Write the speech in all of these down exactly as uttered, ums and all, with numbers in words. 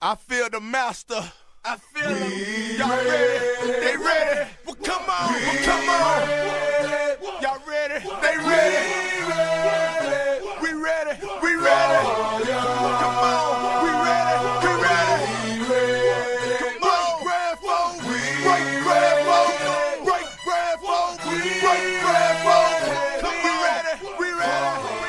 I feel the master. I feel them. Y'all ready? They ready? Well, come on. Well, come on. Y'all ready? They ready? We ready? We ready? Come on. We ready? We ready? Come on. Grand fold. Break grand fold. Break grand fold. Break grand fold. Come we ready? We ready?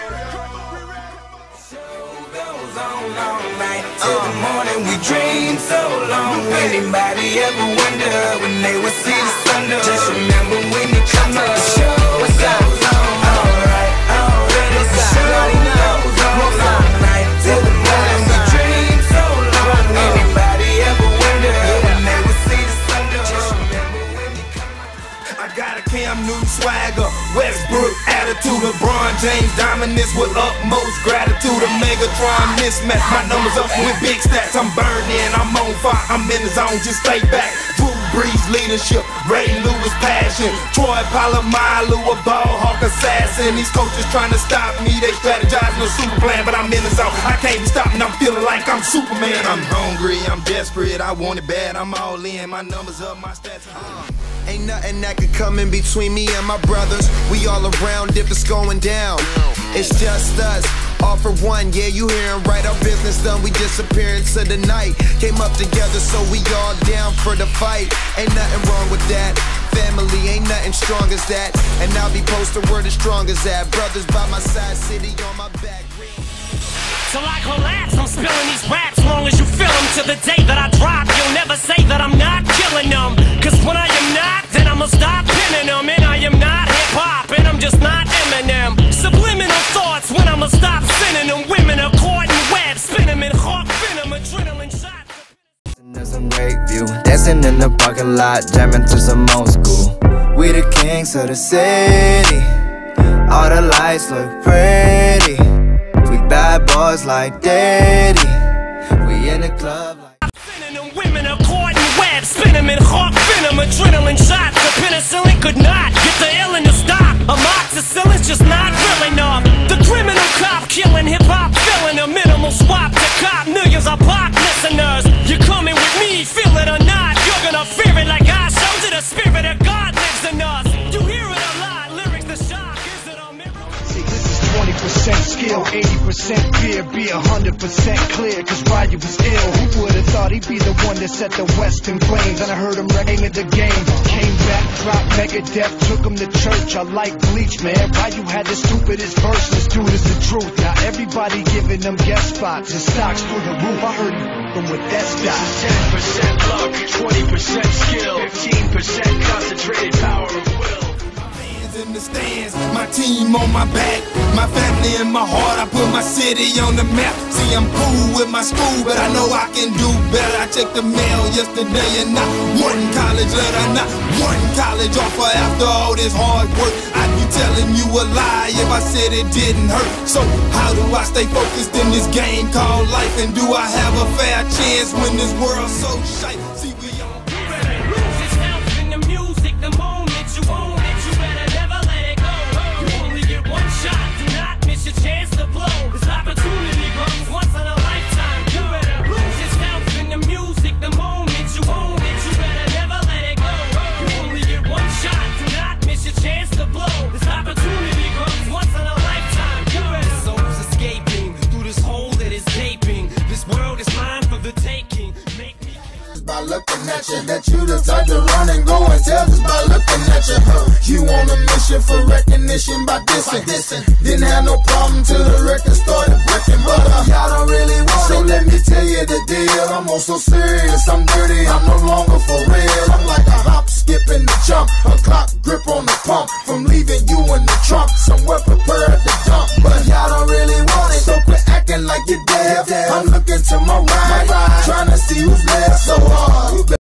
We ready? Show goes on all night till the morning. We dream so long. Anybody ever wonder when they would see the sun? Just remember when you come up. Show goes on. Alright, already. The show goes on all night till the morning. We dream so long. Anybody ever wonder when they would see the sun? Just remember when you come up. I got a Cam Newton swagger, Westbrook attitude, LeBron James dominance with utmost gratitude. A Megatron mismatch, my numbers up with big stats. I'm burning, I'm on fire, I'm in the zone, just stay back. Drew Brees leadership, Ray Lewis passion, Troy Polamalu a ball hawk assassin. These coaches trying to stop me, they strategizing a super plan, but I'm in the zone. I can't be stopped and I'm feeling like I'm Superman. I'm hungry, I'm desperate, I want it bad, I'm all in. My numbers up, my stats uh. Ain't nothing that could come in between me and my brothers. We all around if it's going down. It's just us, all for one. Yeah, you hearing right, our business done. We disappear into the night. Came up together, so we all down for the fight. Ain't nothing wrong with that. Family ain't nothing strong as that. And I'll be posted where the strong as that. Brothers by my side, city on my back. Till I collapse, I'm spilling these raps long as you feel them. To the day that I drop, you'll never say that I'm not killing them. Cause when I am not, then I'ma stop pinning them. And I am not hip-hop, and I'm just not Eminem. Subliminal thoughts when I'ma stop sending them. Women are caught in web, spin them in hawk venom, adrenaline shots. There's some great view, dancing in the parking lot, jamming to some old school. We the kings of the city, all the lights look pretty. We bad boys like Daddy. We in the club like them. Women are caught in web, spin them in hawk venom, adrenaline shots. The penicillin could not get the illness to stop. Amoxicillin's just not real enough. The criminal cop killing hip hop, filling a minimal swap to cop. Millions of pop listeners. You're coming with me, feel it or not. You're gonna fear it like I showed you. The spirit of God lives in us. You hear it a lot, lyrics the shock. Is it a miracle? twenty percent skill, eighty percent fear, be one hundred percent clear, cause Ryu was ill. Who would've thought he'd be the one that set the West in flames? And I heard him wrecking at the game. Came back, dropped Megadeth, took him to church. I like Bleach, man. Ryu had the stupidest verse, this dude is the truth. Now everybody giving them guest spots and stocks through the roof. I heard him with that stock. ten percent luck, twenty percent skill, fifteen percent concentrated power of will. in the stands, my team on my back, my family in my heart. I put my city on the map. See, I'm cool with my school, but I know I can do better. I checked the mail yesterday and not one college letter, not one college offer. After all this hard work, I'd be telling you a lie if I said it didn't hurt. So how do I stay focused in this game called life? And do I have a fair chance when this world's so shite? See, we all lose its health in the music. The moment you own it, you better never let it go. You only get one shot, do not miss your chance to blow. This opportunity comes once in a lifetime. You better lose its health in the music. The moment you own it, you better never let it go. You only get one shot, do not miss your chance to blow. This opportunity comes once in a lifetime. You better. Souls escaping through this hole that is gaping. This world is mine for the taking. Make me by looking at you, that you the type to run and go and tell just by looking at you. You on a mission for recognition by dissing. Didn't have no problem till the record started breaking, but uh, y'all don't really want so it. Let me tell you the deal. I'm on so serious, I'm dirty, I'm no longer for real. I'm like a hop, skip and the jump, a clock grip on the pump. From leaving you in the trunk, somewhere prepared to dump, but y'all don't really want it. So quit acting like you're dead. I'm looking to my right.